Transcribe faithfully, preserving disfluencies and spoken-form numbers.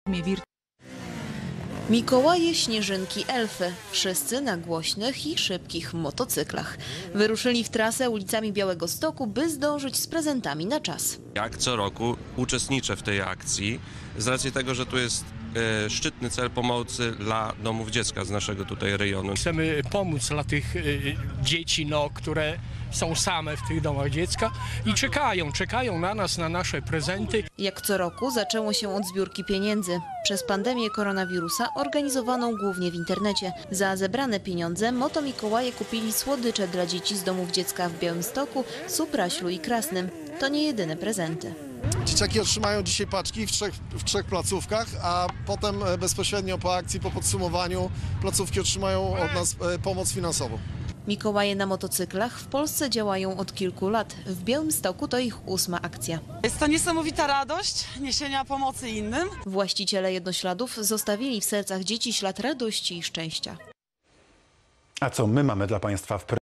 Mikołaje, śnieżynki, elfy. Wszyscy na głośnych i szybkich motocyklach. Wyruszyli w trasę ulicami Białegostoku, by zdążyć z prezentami na czas. Jak co roku uczestniczę w tej akcji z racji tego, że tu jest e, szczytny cel pomocy dla domów dziecka z naszego tutaj rejonu. Chcemy pomóc dla tych y, dzieci, no, które są same w tych domach dziecka i czekają, czekają na nas, na nasze prezenty. Jak co roku zaczęło się od zbiórki pieniędzy. Przez pandemię koronawirusa organizowaną głównie w internecie. Za zebrane pieniądze motomikołaje kupili słodycze dla dzieci z domów dziecka w Białymstoku, Supraślu i Krasnym. To nie jedyne prezenty. Dzieciaki otrzymają dzisiaj paczki w trzech, w trzech placówkach, a potem bezpośrednio po akcji, po podsumowaniu placówki otrzymają od nas pomoc finansową. Mikołaje na motocyklach w Polsce działają od kilku lat. W Białymstoku to ich ósma akcja. Jest to niesamowita radość niesienia pomocy innym. Właściciele jednośladów zostawili w sercach dzieci ślad radości i szczęścia. A co my mamy dla Państwa w